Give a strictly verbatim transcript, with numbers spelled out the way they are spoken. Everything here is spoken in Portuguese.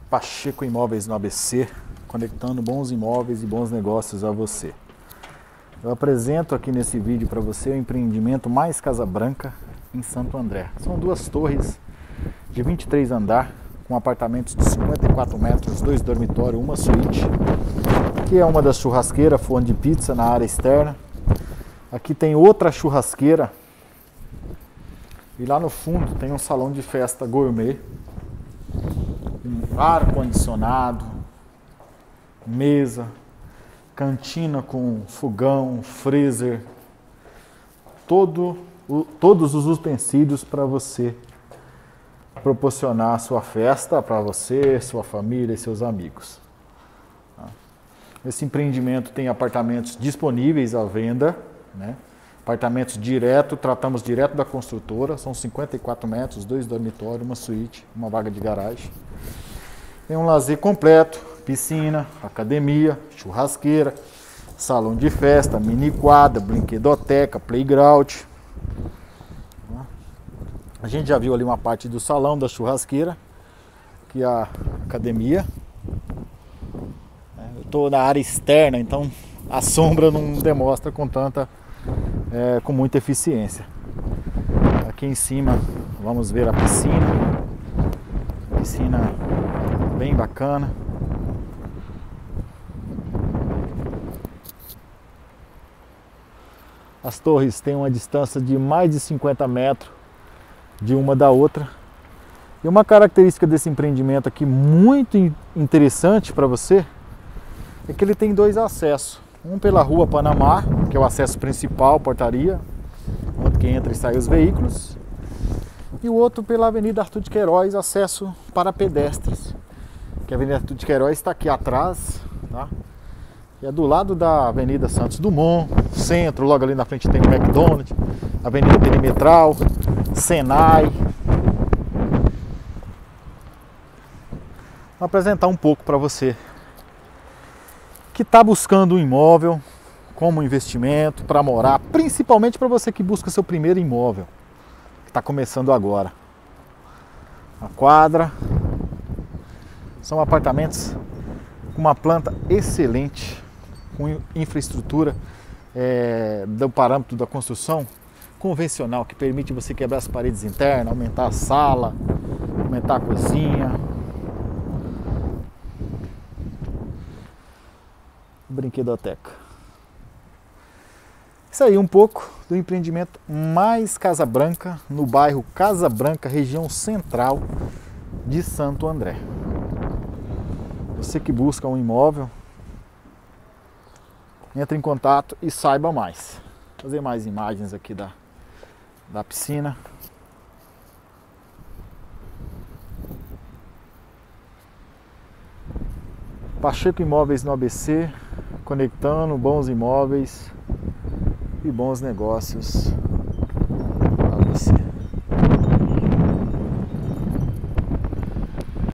Pacheco Imóveis no A B C, conectando bons imóveis e bons negócios a você. Eu apresento aqui nesse vídeo para você o empreendimento Mais Casa Branca em Santo André. São duas torres de vinte e três andar, com apartamentos de cinquenta e quatro metros, dois dormitórios, uma suíte. Aqui é uma das churrasqueiras, forno de pizza na área externa. Aqui tem outra churrasqueira. E lá no fundo tem um salão de festa gourmet, um ar-condicionado, mesa, cantina com fogão, freezer, todo, o, todos os utensílios para você proporcionar a sua festa para você, sua família e seus amigos. Esse empreendimento tem apartamentos disponíveis à venda, né? Apartamentos direto, tratamos direto da construtora, são cinquenta e quatro metros, dois dormitórios, uma suíte, uma vaga de garagem. Tem um lazer completo, piscina, academia, churrasqueira, salão de festa, mini quadra, brinquedoteca, playground. A gente já viu ali uma parte do salão da churrasqueira, que é a academia. Eu estou na área externa, então a sombra não demonstra com tanta, é, com muita eficiência. Aqui em cima vamos ver a piscina, piscina bem bacana. As torres têm uma distância de mais de cinquenta metros de uma da outra. E uma característica desse empreendimento aqui muito interessante para você é que ele tem dois acessos. Um pela rua Panamá, que é o acesso principal, portaria, onde que entra e sai os veículos. E o outro pela Avenida Arthur de Queiroz, acesso para pedestres. Que a Avenida Arthur de Queiroz está aqui atrás, tá? E é do lado da Avenida Santos Dumont, centro, logo ali na frente tem o McDonald's, Avenida Perimetral, Senai. Vou apresentar um pouco para você que está buscando um imóvel como investimento para morar, principalmente para você que busca seu primeiro imóvel, que está começando agora. A quadra, são apartamentos com uma planta excelente, com infraestrutura é, do parâmetro da construção convencional, que permite você quebrar as paredes internas, aumentar a sala, aumentar a cozinha. Brinquedoteca. Isso aí, um pouco do empreendimento Mais Casa Branca, no bairro Casa Branca, região central de Santo André. Você que busca um imóvel, entre em contato e saiba mais. Vou fazer mais imagens aqui da, da piscina. Pacheco Imóveis no A B C, conectando bons imóveis e bons negócios